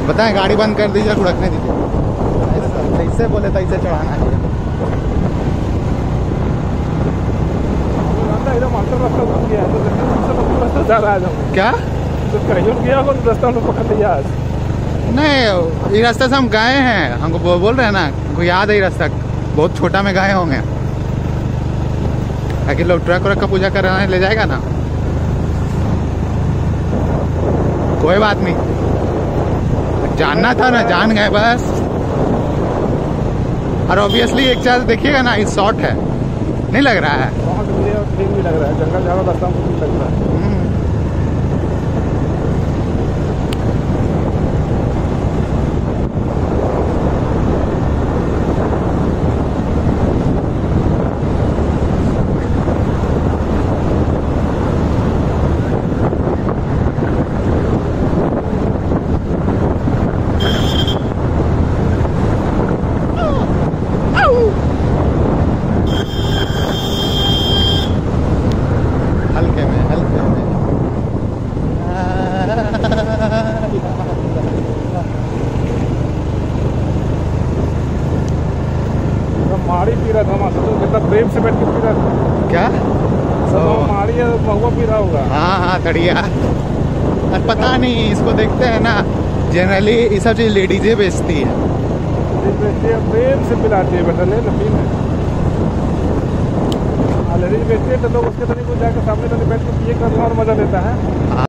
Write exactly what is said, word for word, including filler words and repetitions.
बताएं गाड़ी बंद कर दीजिए, रखने दीजिए। ऐसे बोले तो ऐसे चढ़ाना है। क्या नहीं, ये रास्ते से हम गए हैं, हमको बोल रहे हैं ना, हमको याद है ये रास्ता, बहुत छोटा में गए होंगे। ताकि लोग ट्रक व्रक का पूजा कराने ले जाएगा ना, कोई बात नहीं, जानना था ना, जान गए बस। और ऑब्वियसली एक चार्ज देखिएगा ना, इस शॉर्ट है, नहीं लग रहा है, ठीक भी लग रहा है, जंगल झाड़ रास्ता में लग रहा है। हल्के में हल्के में माड़ी पी रहा था वहाँ से, तो कितना प्रेम से बैठ के पी रहा था। क्या सब माड़ी है, महुआ पी रहा होगा। हाँ हाँ तड़िया। और पता नहीं, इसको देखते हैं ना, जनरली ये सब चीज़ लेडीजें बेचती है, प्रेम से पिलाती है, बेटा ले पी में लेडीज बेचती है तो लोग उसके तरीके को जाकर सामने तक बैठ के पिए करना और मजा देता है।